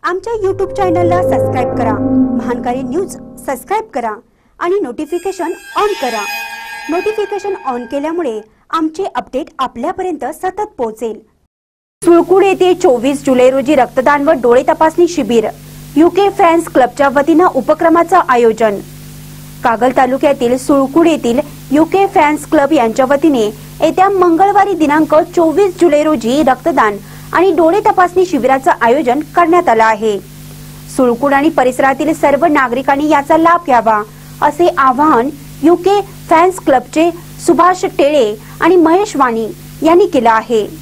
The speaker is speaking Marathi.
आमच्या YouTube चॅनलला सबस्क्राइब करा, महानकारी न्यूज सबस्क्राइब करा आणि नोटिफिकेशन ऑन करा। नोटिफिकेशन ऑन केल्यामुळे आमचे अपडेट आपल्यापर्यंत सतत पोहोचेल। सुळकुड येथे 24 जुलै रोजी रक्तदान व डोळे तपासणी शिबिर UK फॅन्स क्लबच्या वतीने उपक्रमाचे आयोजन। कागल तालुक्यातील सुळकुड येथील UK फॅन्स क्लब यांच्या वतीने येत्या मंगळवारी दिनांक 24 जुलै रोजी रक्तदान आणि डोळे तपासणी शिबिराचे आयोजन करण्यात आले आहे। सुळकुड आणि परिसरातील सर्व नागरिकांनी याचा लाभ घ्यावा असे आवाहन UK फॅन्स क्लबचे सुभाष टेळे आणि महेश वाणी यांनी केले आहे।